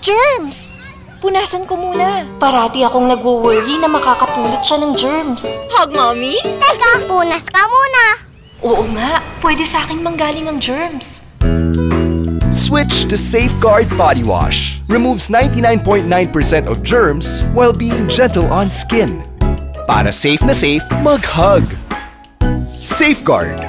Germs! Punasan ko muna. Parati akong nag-worry na makakapulot siya ng germs. Hug, Mommy? Teka, punas ka muna. Oo nga, pwede sa akin manggaling ang germs. Switch to Safeguard Body Wash. Removes 99.9% of germs while being gentle on skin. Para safe na safe, mag-hug. Safeguard.